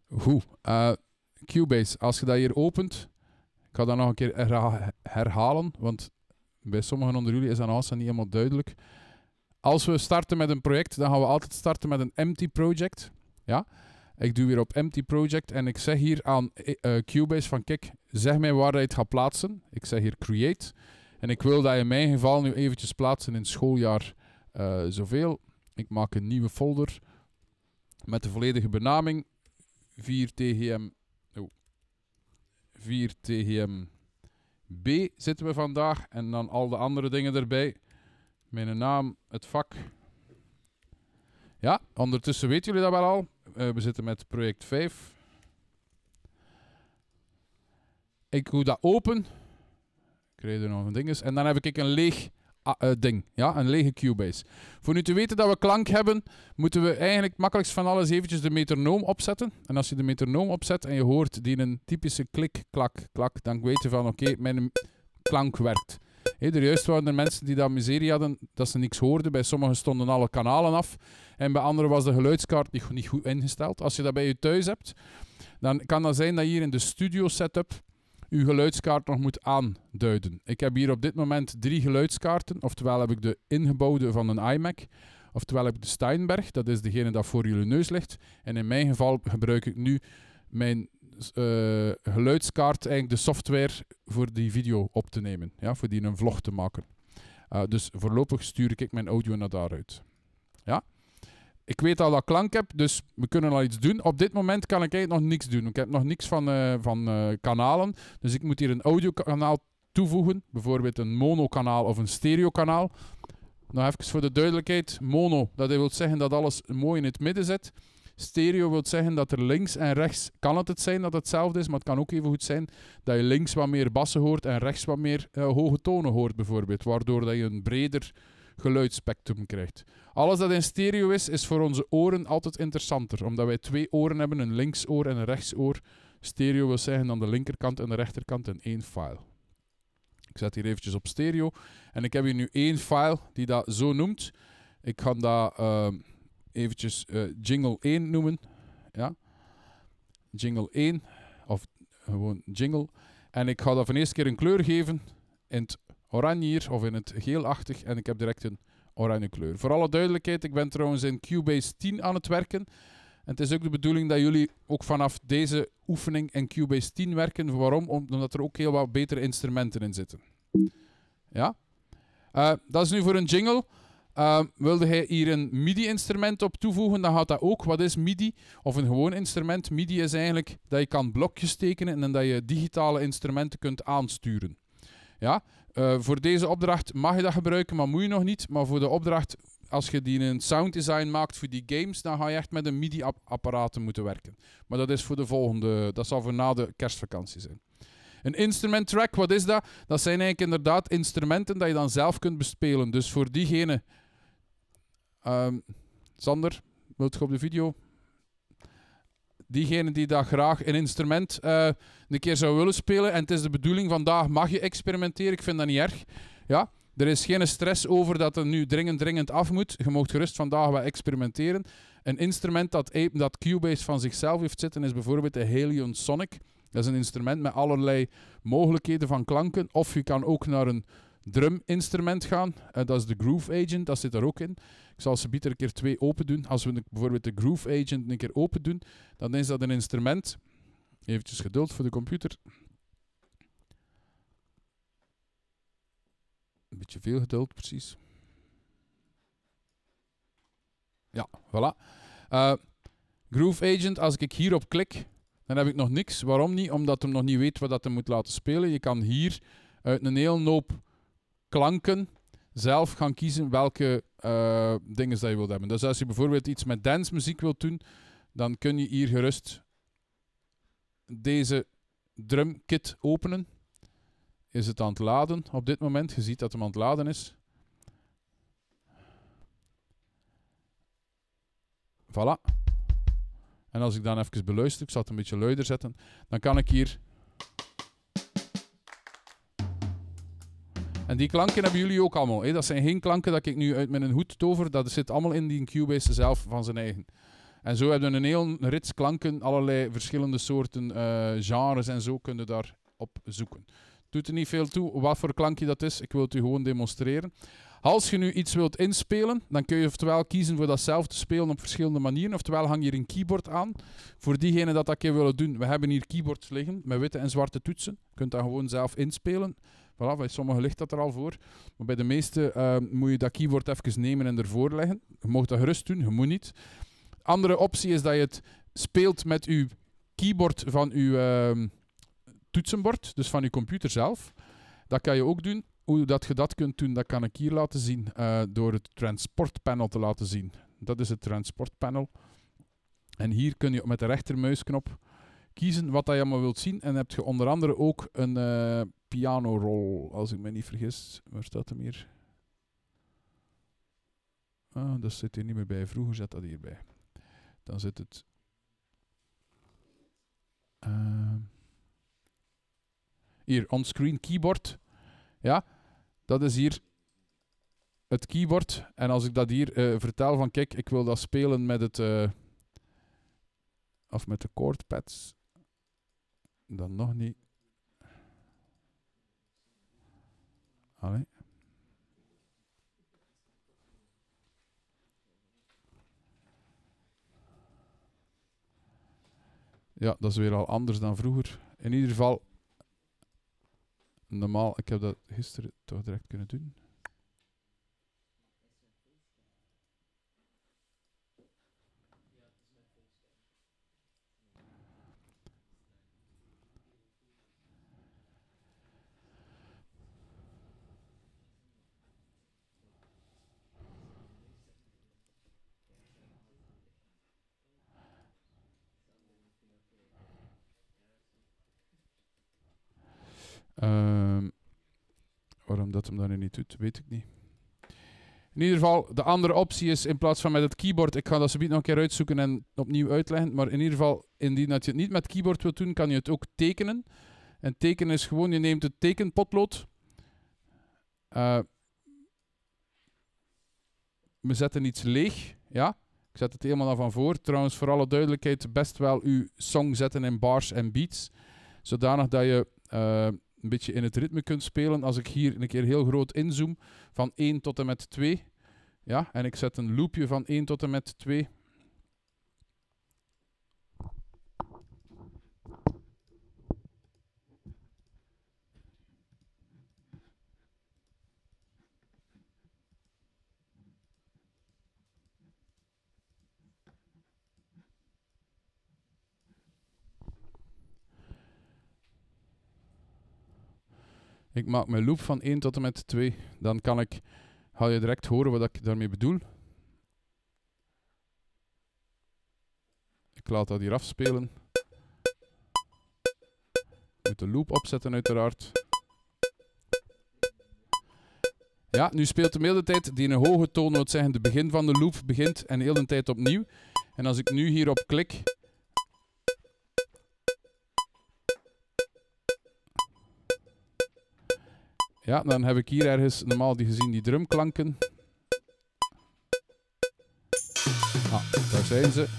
Goed. Cubase, als je dat hier opent, ik ga dat nog een keer herhalen, want bij sommigen onder jullie is dat nog niet helemaal duidelijk. Als we starten met een project, dan gaan we altijd starten met een empty project. Ja? Ik doe weer op empty project en ik zeg hier aan Cubase van kijk, zeg mij waar je het gaat plaatsen. Ik zeg hier create. En ik wil dat in mijn geval nu eventjes plaatsen in schooljaar zoveel. Ik maak een nieuwe folder met de volledige benaming 4TGM 4TGMB zitten we vandaag en dan al de andere dingen erbij. Mijn naam, het vak. Ja, ondertussen weten jullie dat wel al. We zitten met project 5. Ik doe dat open. Ik krijg er nog een ding eens. En dan heb ik een leeg ding. Ja, een lege Cubase. Voor nu te weten dat we klank hebben, moeten we eigenlijk makkelijkst van alles eventjes de metronoom opzetten. En als je de metronoom opzet en je hoort die een typische klik, klak, klak, dan weet je van oké, mijn klank werkt. Er juist waren er mensen die dat miserie hadden, dat ze niks hoorden. Bij sommigen stonden alle kanalen af. En bij anderen was de geluidskaart niet goed ingesteld. Als je dat bij je thuis hebt, dan kan dat zijn dat je hier in de studio setup je geluidskaart nog moet aanduiden. Ik heb hier op dit moment 3 geluidskaarten. Oftewel heb ik de ingebouwde van een iMac. Oftewel heb ik de Steinberg. Dat is degene dat voor jullie neus ligt. En in mijn geval gebruik ik nu mijn geluidskaart, eigenlijk de software voor die video op te nemen. Ja, voor die een vlog te maken. Dus voorlopig stuur ik mijn audio naar daaruit. Ja. Ik weet al dat ik klank heb, dus we kunnen al iets doen. Op dit moment kan ik eigenlijk nog niks doen. Ik heb nog niks van kanalen. Dus ik moet hier een audiokanaal toevoegen. Bijvoorbeeld een monokanaal of een stereokanaal. Nog even voor de duidelijkheid. Mono, dat wil zeggen dat alles mooi in het midden zit. Stereo wil zeggen dat er links en rechts kan het zijn dat hetzelfde is, maar het kan ook even goed zijn dat je links wat meer bassen hoort en rechts wat meer hoge tonen hoort bijvoorbeeld, waardoor dat je een breder geluidsspectrum krijgt. Alles dat in stereo is voor onze oren altijd interessanter, omdat wij 2 oren hebben, een linksoor en een rechtsoor. Stereo wil zeggen dan de linkerkant en de rechterkant in 1 file. Ik zet hier eventjes op stereo en ik heb hier nu 1 file die dat zo noemt. Ik ga dat eventjes jingle 1 noemen. Ja. Jingle 1 of gewoon jingle. En ik ga dat van eerste keer een kleur geven in het oranje hier of in het geelachtig en ik heb direct een oranje kleur. Voor alle duidelijkheid, ik ben trouwens in Cubase 10 aan het werken. En het is ook de bedoeling dat jullie ook vanaf deze oefening in Cubase 10 werken. Waarom? Omdat er ook heel wat betere instrumenten in zitten. Ja? Dat is nu voor een jingle. Wilde hij hier een MIDI-instrument op toevoegen, dan gaat dat ook. Wat is MIDI? Of een gewoon instrument. MIDI is eigenlijk dat je kan blokjes tekenen en dat je digitale instrumenten kunt aansturen. Ja? Voor deze opdracht mag je dat gebruiken, maar moet je nog niet. Maar voor de opdracht, als je die een sounddesign maakt voor die games, dan ga je echt met een MIDI-apparaten moeten werken. Maar dat is voor de volgende, dat zal voor na de kerstvakantie zijn. Een instrument track, wat is dat? Dat zijn eigenlijk inderdaad instrumenten dat je dan zelf kunt bespelen. Dus voor diegene... Sander, wilt je op de video? Diegene die dat graag een instrument een keer zou willen spelen en het is de bedoeling, vandaag mag je experimenteren, ik vind dat niet erg. Ja, er is geen stress over dat het nu dringend af moet. Je mag gerust vandaag wat experimenteren. Een instrument dat Cubase van zichzelf heeft zitten is bijvoorbeeld de Helion Sonic. Dat is een instrument met allerlei mogelijkheden van klanken. Of je kan ook naar een druminstrument gaan. Dat is de Groove Agent, dat zit er ook in. Ik zal ze een keer 2 open doen. Als we bijvoorbeeld de Groove Agent een keer open doen, dan is dat een instrument. Eventjes geduld voor de computer. Een beetje veel geduld, precies. Ja, voilà. Groove Agent, als ik hierop klik, dan heb ik nog niks. Waarom niet? Omdat hij nog niet weet wat hij moet laten spelen. Je kan hier uit een hele hoop klanken zelf gaan kiezen welke dingen dat je wilt hebben. Dus als je bijvoorbeeld iets met dancemuziek wilt doen, dan kun je hier gerust deze drumkit openen. Is het aan het laden op dit moment? Je ziet dat hem aan het laden is. Voilà. En als ik dan even beluister, ik zal het een beetje luider zetten, dan kan ik hier... En die klanken hebben jullie ook allemaal. Dat zijn geen klanken dat ik nu uit mijn hoed tover. Dat zit allemaal in die Cubase zelf van zijn eigen. En zo hebben we een heel rits klanken, allerlei verschillende soorten genres en zo kunnen daar op zoeken. Doet er niet veel toe wat voor klankje dat is, ik wil het u gewoon demonstreren. Als je nu iets wilt inspelen, dan kun je oftewel kiezen voor dat zelf te spelen op verschillende manieren, oftewel hang je een keyboard aan. Voor diegenen dat keer willen doen, we hebben hier keyboards liggen met witte en zwarte toetsen. Je kunt dat gewoon zelf inspelen. Voilà, bij sommigen ligt dat er al voor. Maar bij de meeste moet je dat keyboard even nemen en ervoor leggen. Je mag dat gerust doen, je moet niet. Andere optie is dat je het speelt met je keyboard van je toetsenbord, dus van je computer zelf. Dat kan je ook doen. Hoe dat je dat kunt doen, dat kan ik hier laten zien door het transportpanel te laten zien. Dat is het transportpanel. En hier kun je met de rechtermuisknop kiezen wat dat je allemaal wilt zien. En dan heb je onder andere ook een pianorol, als ik me niet vergis. Waar staat hem hier? Ah, dat zit hier niet meer bij. Vroeger zat dat hierbij. Dan zit het... hier, onscreen keyboard. Ja, dat is hier het keyboard. En als ik dat hier vertel van kijk, ik wil dat spelen met het... of met de chordpads. Dan nog niet. Allee. Ja, dat is weer al anders dan vroeger. In ieder geval, normaal, ik heb dat gisteren toch direct kunnen doen. Waarom dat hem dat nu niet doet, weet ik niet. In ieder geval, de andere optie is in plaats van met het keyboard, ik ga dat zo nog een keer uitzoeken en opnieuw uitleggen, maar in ieder geval, indien dat je het niet met keyboard wilt doen, kan je het ook tekenen. En tekenen is gewoon, je neemt het tekenpotlood. We zetten iets leeg, ja. Ik zet het helemaal naar van voor. Trouwens, voor alle duidelijkheid, best wel uw song zetten in bars en beats. Zodanig dat je een beetje in het ritme kunt spelen. Als ik hier een keer heel groot inzoom, van 1 tot en met 2. Ja, en ik zet een loopje van 1 tot en met 2. Ik maak mijn loop van 1 tot en met 2. Dan ga je direct horen wat ik daarmee bedoel. Ik laat dat hier afspelen. Ik moet de loop opzetten uiteraard. Ja, nu speelt de hele tijd die een hoge toon, wil zeggen de begin van de loop begint en de hele tijd opnieuw. En als ik nu hierop klik... Ja, dan heb ik hier ergens normaal gezien die drumklanken. Ah, daar zijn ze.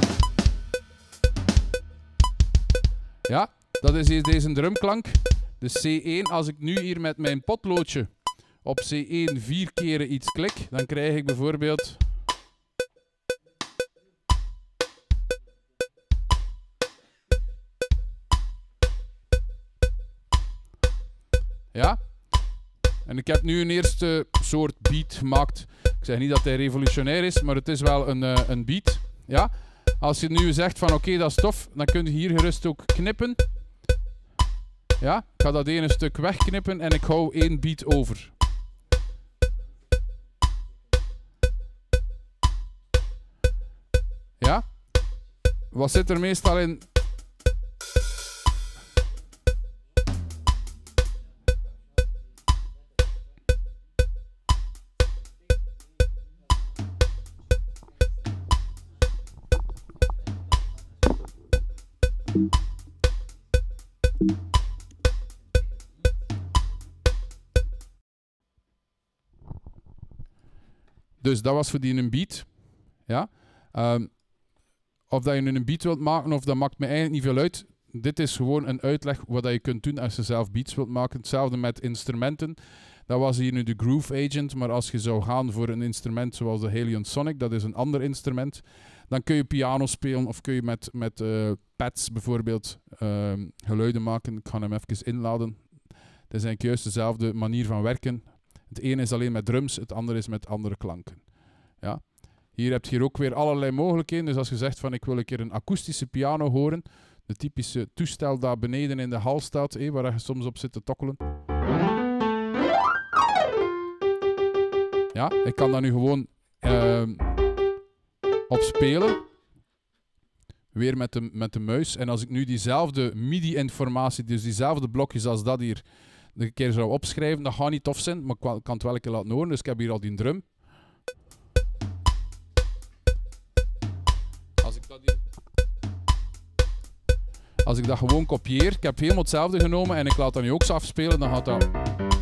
Ja, dat is hier deze drumklank. De C1, als ik nu hier met mijn potloodje op C1 4 keren iets klik, dan krijg ik bijvoorbeeld... Ja? En ik heb nu een eerste soort beat gemaakt. Ik zeg niet dat hij revolutionair is, maar het is wel een beat. Ja? Als je nu zegt van oké, dat is tof, dan kun je hier gerust ook knippen. Ja? Ik ga dat ene stuk wegknippen en ik hou 1 beat over. Ja? Wat zit er meestal in... Dus dat was voor die een beat. Ja? of dat je nu een beat wilt maken, of dat maakt me eigenlijk niet veel uit. Dit is gewoon een uitleg wat je kunt doen als je zelf beats wilt maken. Hetzelfde met instrumenten. Dat was hier nu de Groove Agent, maar als je zou gaan voor een instrument zoals de Helion Sonic, dat is een ander instrument, dan kun je piano spelen of kun je met pads bijvoorbeeld geluiden maken. Ik ga hem even inladen. Het is eigenlijk juist dezelfde manier van werken. Het ene is alleen met drums, het andere is met andere klanken. Ja. Hier heb je ook weer allerlei mogelijkheden. Dus als je zegt van ik wil een keer een akoestische piano horen, de typische toestel daar beneden in de hal staat, waar je soms op zit te tokkelen. Ja, ik kan daar nu gewoon op spelen. Weer met de muis. En als ik nu diezelfde MIDI-informatie, dus diezelfde blokjes als dat hier, een keer zou opschrijven, dat gaat niet tof zijn, maar ik kan het wel een keer laten horen. Dus ik heb hier al die drum. Als ik dat gewoon kopieer, ik heb helemaal hetzelfde genomen en ik laat dat nu ook zo afspelen, dan gaat dat...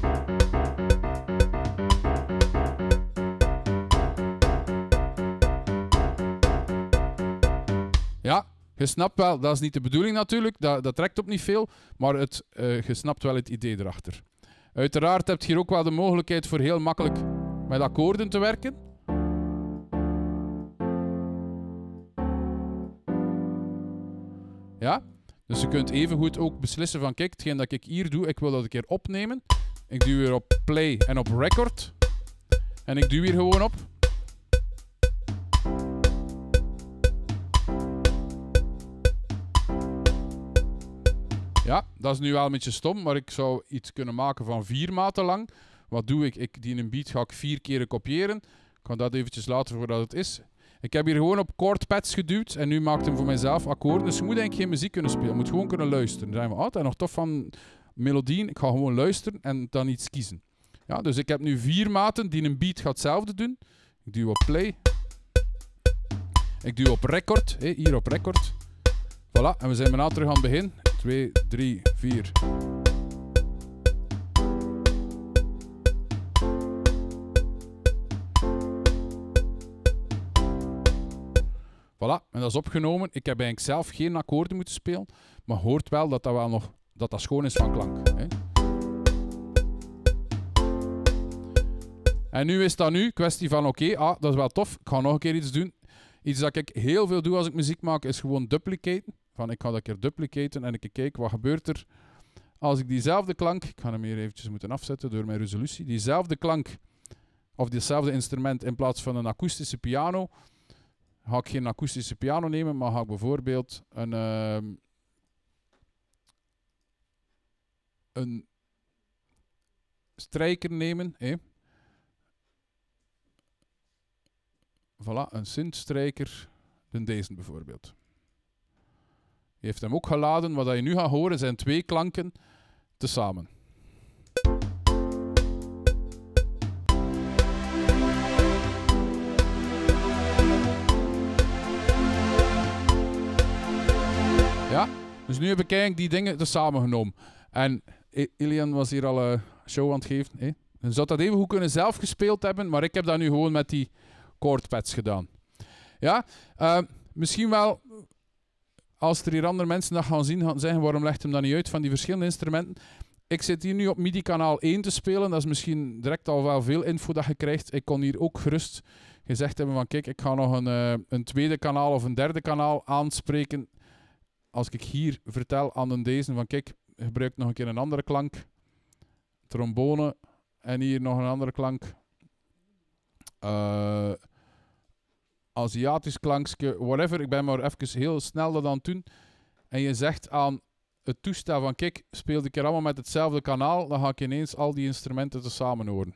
Ja, je snapt wel, dat is niet de bedoeling natuurlijk, dat trekt op niet veel, maar je snapt wel het idee erachter. Uiteraard heb je hier ook wel de mogelijkheid voor heel makkelijk met akkoorden te werken. Ja, dus je kunt evengoed ook beslissen van kijk, hetgeen dat ik hier doe, ik wil dat een keer opnemen. Ik duw weer op play en op record. En ik duw hier gewoon op. Ja, dat is nu wel een beetje stom, maar ik zou iets kunnen maken van 4 maten lang. Wat doe ik? Die een beat ga ik 4 keer kopiëren. Ik ga dat eventjes laten voordat het is. Ik heb hier gewoon op chordpads geduwd en nu maakt hem voor mijzelf akkoorden. Dus je moet eigenlijk geen muziek kunnen spelen, je moet gewoon kunnen luisteren. Dan zijn we altijd nog tof van melodieën. Ik ga gewoon luisteren en dan iets kiezen. Ja, dus ik heb nu 4 maten die een beat gaat hetzelfde doen. Ik duw op play. Ik duw op record, hier op record. Voilà, en we zijn bijna terug aan het begin. 2, 3, 4. Voilà, en dat is opgenomen. Ik heb eigenlijk zelf geen akkoorden moeten spelen, maar hoort wel dat wel nog dat schoon is van klank. Hè. En nu is dat nu kwestie van oké, dat is wel tof, ik ga nog een keer iets doen. Iets dat ik heel veel doe als ik muziek maak, is gewoon duplicaten. Van ik ga dat een keer duplicaten en ik kijk wat gebeurt er als ik diezelfde klank, ik ga hem hier eventjes moeten afzetten door mijn resolutie, diezelfde klank of diezelfde instrument in plaats van een akoestische piano, ga ik geen akoestische piano nemen, maar ga ik bijvoorbeeld een strijker nemen. Voilà, een synthstrijker, deze bijvoorbeeld. Je heeft hem ook geladen. Wat je nu gaat horen zijn 2 klanken tezamen. Ja, dus nu heb ik eigenlijk die dingen tezamen genomen. En Ilian was hier al een show aan het geven. Je zou dat even goed kunnen zelf gespeeld hebben, maar ik heb dat nu gewoon met die chordpads gedaan. Ja, misschien wel, als er hier andere mensen dat gaan zien, gaan zeggen waarom legt hem dat niet uit van die verschillende instrumenten. Ik zit hier nu op MIDI kanaal 1 te spelen, dat is misschien direct al wel veel info dat je krijgt. Ik kon hier ook gerust gezegd hebben van kijk, ik ga nog een tweede kanaal of een derde kanaal aanspreken. Als ik hier vertel aan deze van kijk, gebruik nog een keer een andere klank. Trombone en hier nog een andere klank. Aziatisch klankje, whatever. Ik ben maar even heel snel dat aan het doen. En je zegt aan het toestel van kijk, speel ik keer allemaal met hetzelfde kanaal, dan ga ik ineens al die instrumenten tezamen horen.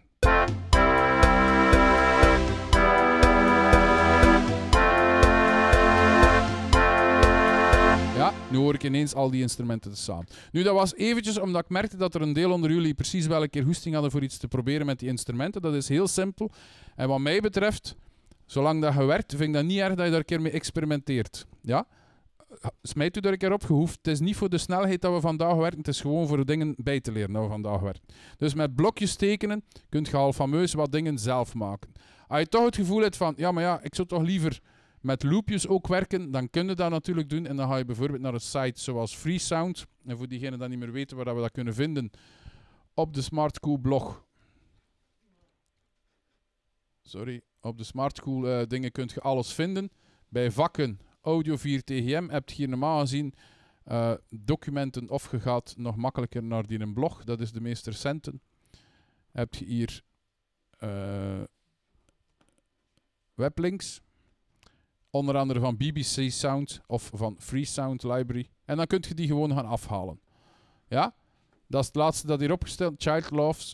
Ja, nu hoor ik ineens al die instrumenten tezamen. Nu, dat was eventjes omdat ik merkte dat er een deel onder jullie precies wel een keer goesting hadden voor iets te proberen met die instrumenten. Dat is heel simpel. En wat mij betreft, zolang dat je werkt, vind ik dat niet erg dat je daar een keer mee experimenteert. Ja? Smijt u daar een keer op, gehoefd. Het is niet voor de snelheid dat we vandaag werken, het is gewoon voor de dingen bij te leren dat we vandaag werken. Dus met blokjes tekenen kun je al fameus wat dingen zelf maken. Als je toch het gevoel hebt van, ja maar ja, ik zou toch liever met loopjes ook werken, dan kun je dat natuurlijk doen. En dan ga je bijvoorbeeld naar een site zoals Freesound. En voor diegenen die niet meer weten waar we dat kunnen vinden, op de SmartSchool blog. Sorry, op de SmartSchool dingen kun je alles vinden. Bij vakken Audio 4 TGM heb je hier normaal gezien documenten of je gaat nog makkelijker naar die een blog. Dat is de meest recente. Heb je hier weblinks. Onder andere van BBC Sound of van Freesound Library. En dan kun je die gewoon gaan afhalen. Ja? Dat is het laatste dat hier opgesteld. Child Loves.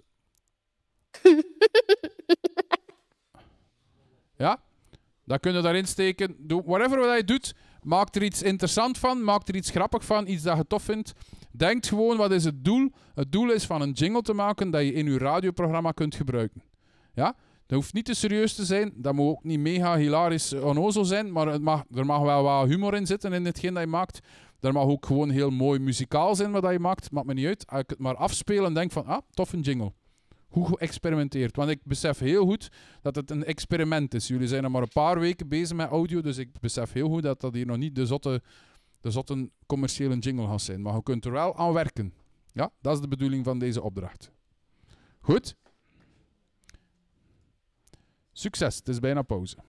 Ja? Dat kun je daarin steken. Doe whatever wat je doet. Maak er iets interessant van. Maak er iets grappig van. Iets dat je tof vindt. Denk gewoon, wat is het doel? Het doel is van een jingle te maken dat je in je radioprogramma kunt gebruiken. Ja? Dat hoeft niet te serieus te zijn. Dat moet ook niet mega hilarisch onnozel zijn. Maar er mag wel wat humor in zitten in hetgeen dat je maakt. Er mag ook gewoon heel mooi muzikaal zijn wat je maakt. Maakt me niet uit. Als ik het maar afspeel en denk van, tof een jingle. Hoe geëxperimenteerd. Want ik besef heel goed dat het een experiment is. Jullie zijn nog maar een paar weken bezig met audio. Dus ik besef heel goed dat hier nog niet de zotte commerciële jingle gaat zijn. Maar je kunt er wel aan werken. Ja, dat is de bedoeling van deze opdracht. Goed. Succes, het is bijna pauze.